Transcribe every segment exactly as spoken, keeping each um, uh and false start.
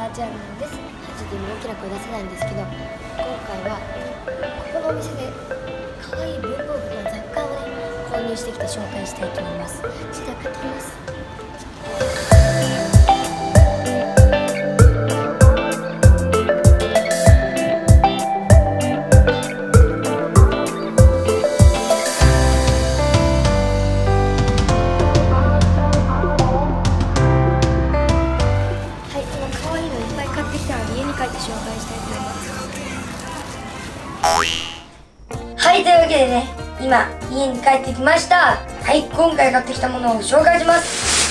ーチャルなんです。ちょっと今大きな声出せないんですけど、今回はここのお店で可愛い文房具の雑貨をね購入してきて紹介したいと思います。それでは買ってきます。はい、というわけでね、今家に帰ってきました。はい、今回買ってきたものを紹介します。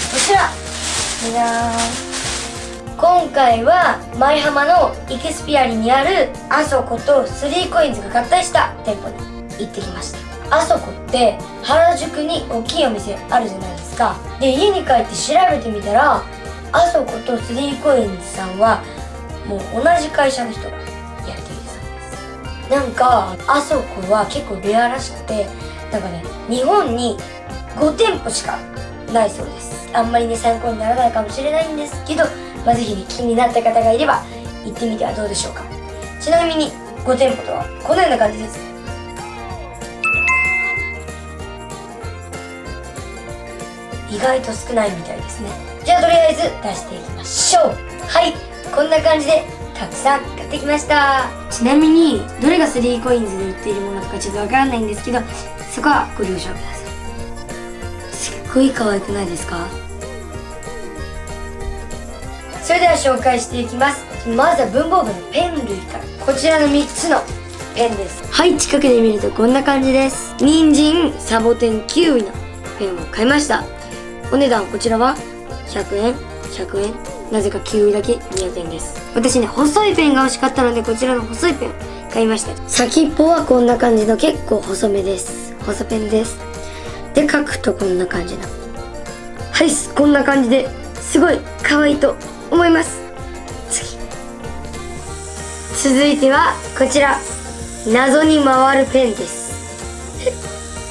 こちらじゃーん。今回は舞浜のイクスピアリにあるあそことスリーコインズが合体した店舗に行ってきました。あそこって原宿に大きいお店あるじゃないですか。で、家に帰って調べてみたら、あそことスリーコインズさんはもう同じ会社の人がやっているそうです。なんかあそこは結構レアらしくて、なんかね、日本にご店舗しかないそうです。あんまりね参考にならないかもしれないんですけど、まあ、ぜひね気になった方がいれば行ってみてはどうでしょうか。ちなみにご店舗とはこのような感じです。意外と少ないみたいですね。じゃあとりあえず出していきましょう。はい、こんな感じでたくさん買ってきました。ちなみにどれがスリーコインズで売っているものとかちょっとわからないんですけど、そこはご了承ください。すっごい可愛くないですか？それでは紹介していきます。まずは文房具のペン類から。こちらのみっつのペンです。はい、近くで見るとこんな感じです。人参、サボテン、キウイのペンを買いました。お値段こちらはひゃくえん、ひゃくえん、なぜかキウイだけにひゃくえんです。私ね、細いペンが欲しかったのでこちらの細いペン買いました。先っぽはこんな感じの結構細めです。細ペンです。で、書くとこんな感じの。はい、こんな感じですごい可愛いと思います。次。続いてはこちら。謎に回るペンです。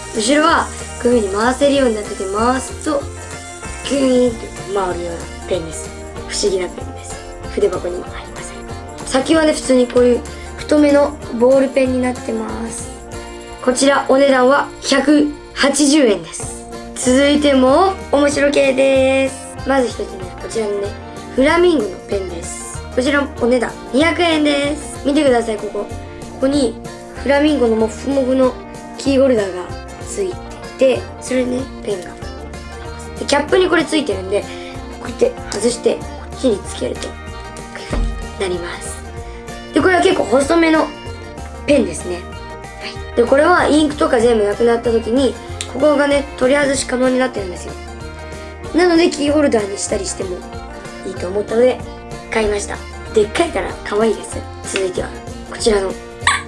後ろはこういう風に回せるようになってて、回すとキュイーンと回るようなペンです。不思議なペンです。筆箱にも入りません。先はね、普通にこういう太めのボールペンになってます。こちらお値段はひゃくはちじゅうえんです。続いても面白系です。まず一つね、こちらのね、フラミンゴのペンです。こちらお値段にひゃくえんです。見てください、ここ。ここにフラミンゴのモフモフのキーホルダーがついてて、それね、ペンがでキャップにこれついてるんで、こうやって外してこっちにつけるとこういう風になります。で、これは結構細めのペンですね。はい、でこれはインクとか全部なくなった時にここがね取り外し可能になってるんですよ。なのでキーホルダーにしたりしてもいいと思ったので買いました。でっかいから可愛いです。続いてはこちらの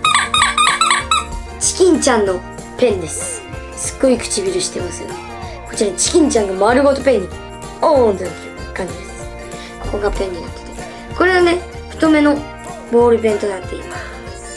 チキンちゃんのペンです。すっごい唇してますよね。こちらにチキンちゃんが丸ごとペンにオーンとなってる感じです。ここがペンになってて、これはね太めのボールペンとなっています。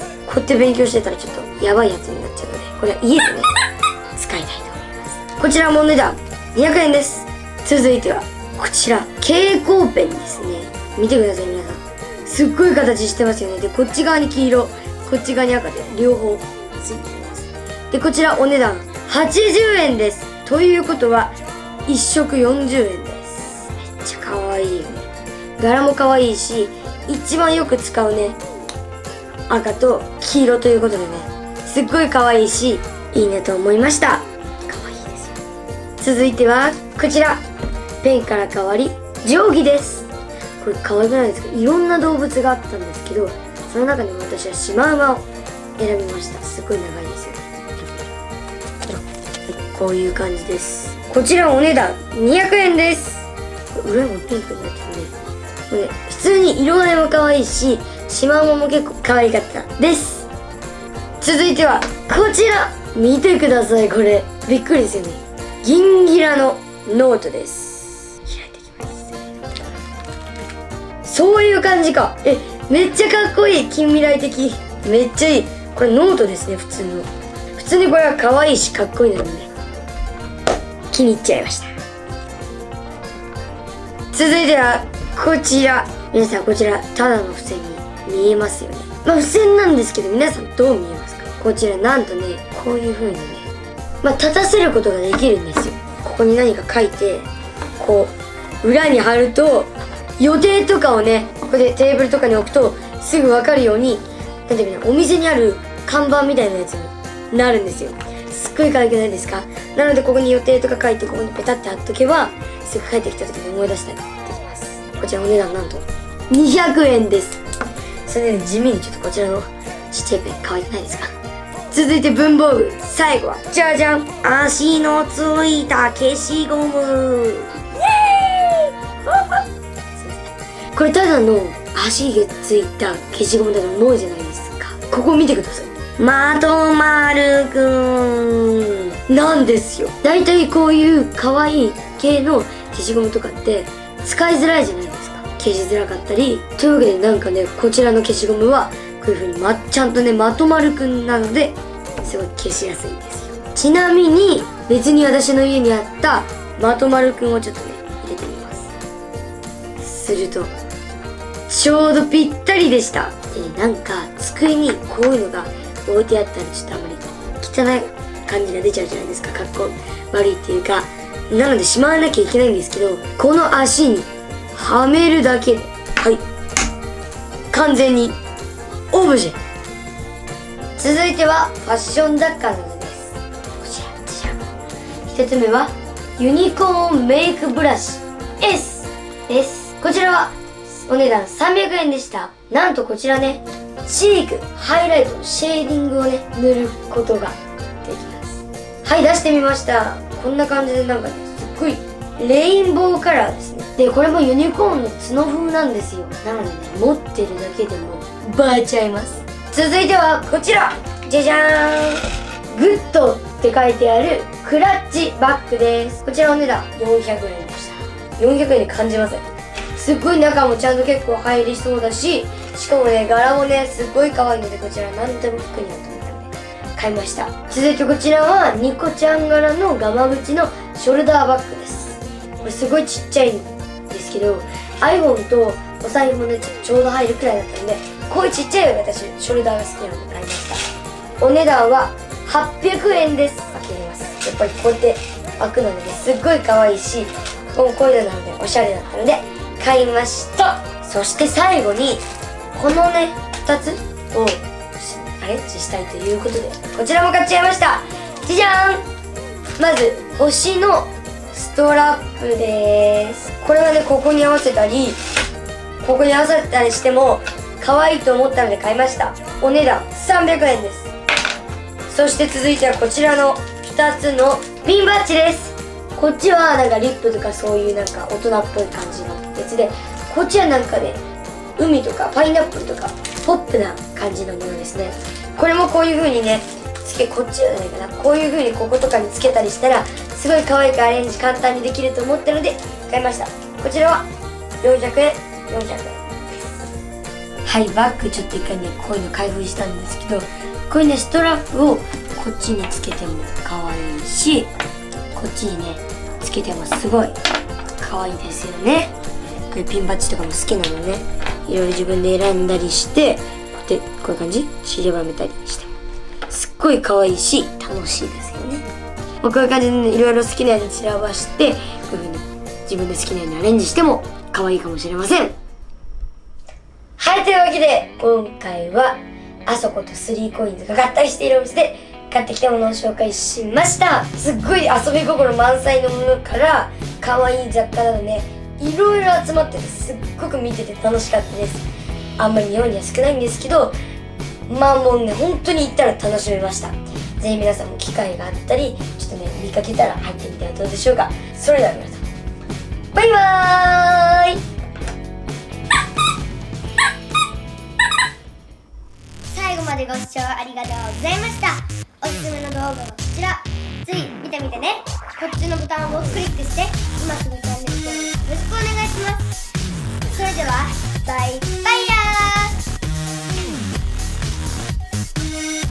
こうやって勉強してたらちょっとやばいやつになっちゃうので、これは家でね使いたいと思います。こちらもお値段にひゃくえんです。続いてはこちら蛍光ペンですね。見てください皆さん、すっごい形してますよね。でこっち側に黄色、こっち側に赤で両方ついています。でこちらお値段はちじゅうえんです。ということはいっ色よんじゅうえんです。めっちゃ可愛いよね。柄も可愛いし、一番よく使うね赤と黄色ということでね、すっごい可愛いしいいねと思いました。可愛いですよ。続いてはこちら、ペンから変わり定規です。これ可愛くないですか？いろんな動物があったんですけど、その中でも私はシマウマを選びました。すごい長いですよ。こういう感じです。こちらお値段にひゃくえんです。裏もピンクになってるね。これ普通に色合いも可愛いし、シマウマも結構可愛かったです。続いてはこちら見てください。これびっくりですよね。ギンギラのノートです。開いていきます。そういう感じか。え、めっちゃかっこいい。近未来的。めっちゃいい。これノートですね。普通の普通にこれは可愛いしかっこいいのでね、気に入っちゃいました。続いてはこちら皆さんこちらただの付箋に見えますよね。まあ付箋なんですけど、皆さんどう見えますか？こちらなんとね、こういう風にね、まあ立たせることができるんですよ。ここに何か書いて、こう裏に貼ると予定とかをね、ここでテーブルとかに置くとすぐ分かるように、なんていうかな、お店にある看板みたいなやつになるんですよ。すっごい可愛くないですか？なのでここに予定とか書いて、ここにペタって貼っとけばすぐ帰ってきた時に思い出したりできます。こちらお値段なんとにひゃくえんです。それで地味にちょっとこちらのちっちゃいペン可愛くないですか？続いて文房具、最後はじゃじゃん、足のついた消しゴム。イエーイこれただの足がついた消しゴムだと思うじゃないですか。ここ見てください。まとまるくんなんですよ。だいたいこういう可愛い系の消しゴムとかって使いづらいじゃないですか。消しづらかったり。というわけでなんかね、こちらの消しゴムはこういう風に、ま、ちゃんとねまとまるくんなのですごい消しやすいんですよ。ちなみに別に私の家にあったまとまるくんをちょっとね入れてみます。するとちょうどぴったりでした。でなんか机にこういうのが置いてあったらちょっとあまり汚い感じが出ちゃうじゃないですか。かっこ悪いっていうか。なのでしまわなきゃいけないんですけど、この足にはめるだけで、はい、完全にオブジェ。続いてはファッション雑貨などです。こちらじゃん。ひとつめはユニコーンメイクブラシ エス です。こちらはお値段さんびゃくえんでした。なんとこちらね、チーク、ハイライト、シェーディングをね塗ることができます。はい、出してみました。こんな感じでなんかね、すっごいレインボーカラーですね。でこれもユニコーンの角風なんですよ。なのでね、持ってるだけでも映えちゃいます。続いてはこちら、じゃじゃーん、グッドって書いてあるクラッチバッグです。こちらお値段よんひゃくえんでした。よんひゃくえんで感じません？すっごい中もちゃんと結構入りそうだし、しかもね柄もねすっごい可愛いので、こちら何でも服になると思ったので買いました。続いてこちらはニコちゃん柄のガマ口のショルダーバッグです。これすごいちっちゃいんですけど、 iPhone とお財布もねちょっとちょうど入るくらいだったので、こういうちっちゃいのが私ショルダーが好きなので買いました。お値段ははっぴゃくえんです。開けれます。やっぱりこうやって開くのですっごい可愛いし、こういうのなのでおしゃれだったので買いました。そして最後にこのねふたつをアレンジしたいということで、こちらも買っちゃいました。じゃじゃーん、まず星のストラップです。これはねここに合わせたりここに合わせたりしても可愛いと思ったので買いました。お値段さんびゃくえんです。そして続いてはこちらのふたつのピンバッジです。こっちはなんかリップとかそういうなんか大人っぽい感じのやつで、こっちはなんかね海とかパイナップルとかポップな感じのものですね。これもこういう風にねつけ、こっちじゃないかな、こういう風にこことかにつけたりしたらすごい可愛くアレンジ簡単にできると思ったので買いました。こちらはよんひゃくえん、よんひゃくえん。はい、バッグちょっと一回ねこういうの開封したんですけど、こういうねストラップをこっちにつけても可愛いし、こっちにねつけてもすごい可愛いですよね。これピンバッジとかも好きなのでね、いろいろ自分で選んだりして、こうやってこういう感じ散りばめたりしてもすっごい可愛いし楽しいですよね。まあ、こういう感じでねいろいろ好きなやつ散らばして、こういう風に自分で好きなようにアレンジしても可愛いかもしれません。はい、というわけで今回はあそことスリーコインズが合体しているお店で買ってきたものを紹介しました。すっごい遊び心満載のものから可愛い雑貨などねいろいろ集まっててすっごく見てて楽しかったです。あんまり日本には少ないんですけど、まあもうね本当に行ったら楽しめました。ぜひ皆さんも機会があったりちょっとね見かけたら入ってみてはどうでしょうか。それでは皆さんバイバーイ。 最後までご視聴ありがとうございました。おすすめの動画はこちら。ぜひ見てみてね。こっちのボタンをクリックして今すぐチャンネル登録よろしくお願いします。それではバイバイ。